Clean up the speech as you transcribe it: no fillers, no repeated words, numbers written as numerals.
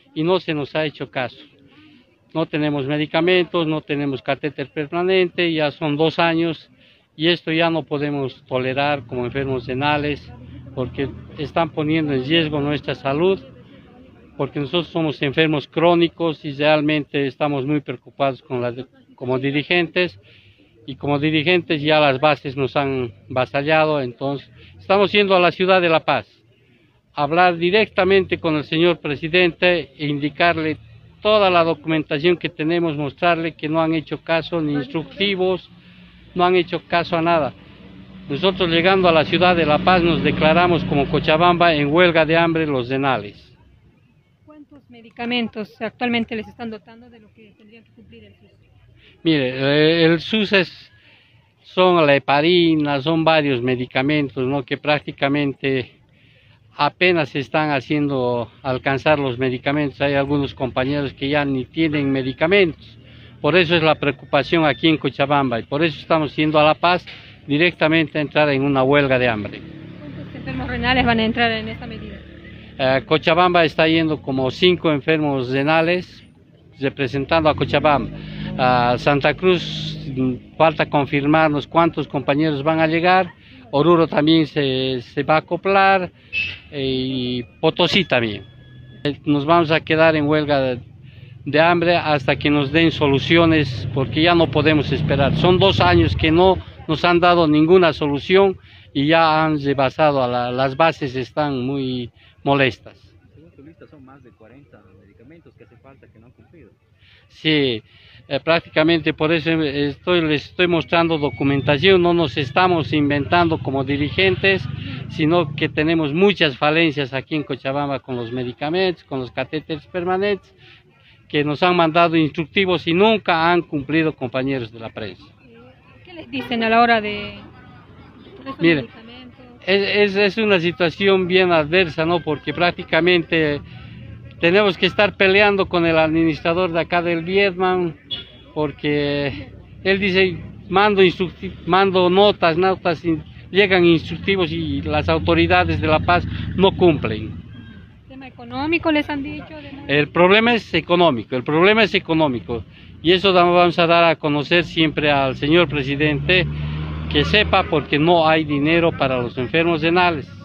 y no se nos ha hecho caso. No tenemos medicamentos, no tenemos catéter permanente, ya son 2 años y esto ya no podemos tolerar como enfermos renales porque están poniendo en riesgo nuestra salud, porque nosotros somos enfermos crónicos y realmente estamos muy preocupados como dirigentes, y como dirigentes ya las bases nos han vasallado. Entonces estamos yendo a la ciudad de La Paz, a hablar directamente con el señor presidente e indicarle toda la documentación que tenemos, mostrarle que no han hecho caso ni instructivos, no han hecho caso a nada. Nosotros llegando a la ciudad de La Paz nos declaramos como Cochabamba en huelga de hambre los renales. ¿Cuántos medicamentos actualmente les están dotando de lo que tendrían que cumplir el SUS? Mire, el SUS son la heparina, son varios medicamentos, ¿no?, que prácticamente apenas se están haciendo alcanzar los medicamentos. Hay algunos compañeros que ya ni tienen medicamentos. Por eso es la preocupación aquí en Cochabamba y por eso estamos yendo a La Paz directamente a entrar en una huelga de hambre. ¿Cuántos enfermos renales van a entrar en esta medida? Cochabamba está yendo como 5 enfermos renales representando a Cochabamba. Santa Cruz falta confirmarnos cuántos compañeros van a llegar. Oruro también se va a acoplar y Potosí también. Nos vamos a quedar en huelga de hambre hasta que nos den soluciones, porque ya no podemos esperar. Son 2 años que no nos han dado ninguna solución y ya han rebasado, las bases están muy molestas. Según tu lista son más de 40 medicamentos que hace falta que no han cumplido. Sí, prácticamente por eso les estoy mostrando documentación. No nos estamos inventando como dirigentes, sino que tenemos muchas falencias aquí en Cochabamba con los medicamentos, con los catéteres permanentes, que nos han mandado instructivos y nunca han cumplido, compañeros de la prensa. ¿Qué les dicen a la hora de estos Mire, medicamentos? es una situación bien adversa, ¿no?, porque prácticamente tenemos que estar peleando con el administrador de acá del Vietman, porque él dice, mando notas, llegan instructivos y las autoridades de La Paz no cumplen. ¿Tema económico les han dicho? El problema es económico, y eso vamos a dar a conocer siempre al señor presidente, que sepa, porque no hay dinero para los enfermos renales.